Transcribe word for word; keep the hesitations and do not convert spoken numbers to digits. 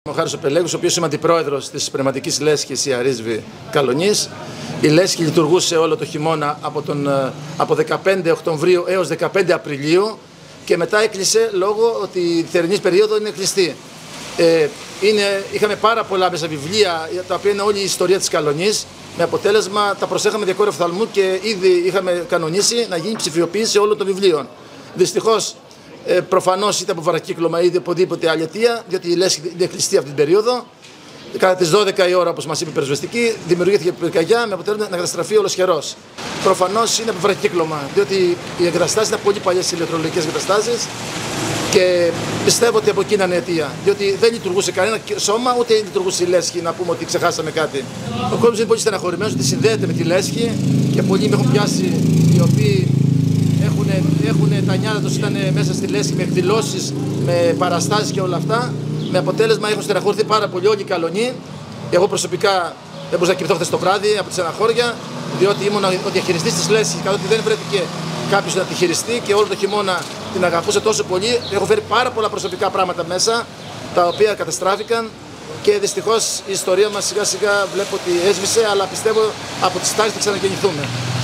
Ο Χάρης ο Πελέγος, ο οποίος είμαι αντιπρόεδρος της Πνευματικής Λέσχης Ιαρίσβη Καλονής. Η λέσχη λειτουργούσε όλο το χειμώνα από, τον, από δεκαπέντε Οκτωβρίου έως δεκαπέντε Απριλίου και μετά έκλεισε λόγω ότι η θερινή περίοδο είναι κλειστή. Ε, είναι, είχαμε πάρα πολλά μέσα βιβλία, τα οποία είναι όλη η ιστορία της Καλονής, με αποτέλεσμα τα προσέχαμε διακόρυ οφθαλμού και ήδη είχαμε κανονίσει να γίνει ψηφιοποίηση όλων των βιβλίων. Δυστυχώς, Ε, προφανώς ήταν από βαρακύκλωμα ή οπουδήποτε άλλη αιτία, διότι η λέσχη είναι κλειστή αυτή την περίοδο. Κατά τις δώδεκα η ώρα, όπως μας είπε η πυροσβεστική, δημιουργήθηκε πυρκαγιά με αποτέλεσμα να καταστραφεί ολοσχερός. Προφανώς είναι από βαρακύκλωμα, διότι οι εγκαταστάσεις είναι πολύ παλιές ηλεκτρολογικές εγκαταστάσεις και πιστεύω ότι από εκεί είναι αιτία. Διότι δεν λειτουργούσε κανένα σώμα, ούτε λειτουργούσε η λέσχη, να πούμε ότι ξεχάσαμε κάτι. Ο κόσμος είναι πολύ στεναχωρημένος ότι συνδέεται με τη λέσχη και πολλοί με έχουν πιάσει οι οποίοι έχουν τα νιάτα τους, ήταν μέσα στη λέσχη με εκδηλώσεις, με παραστάσεις και όλα αυτά. Με αποτέλεσμα έχουν στεναχωρηθεί πάρα πολύ όλοι οι Καλονοί. Εγώ προσωπικά δεν μπορούσα να κοιμηθώ χθες το βράδυ από τη στεναχώρια, διότι ήμουν ο διαχειριστής της λέσχης, καθότι δεν βρέθηκε κάποιος να τη χειριστεί και όλο το χειμώνα την αγαπούσα τόσο πολύ. Έχω φέρει πάρα πολλά προσωπικά πράγματα μέσα, τα οποία καταστράφηκαν και δυστυχώς η ιστορία μας σιγά σιγά βλέπω ότι έσβησε, αλλά πιστεύω από τις τάσεις θα ξαναγεννηθούμε.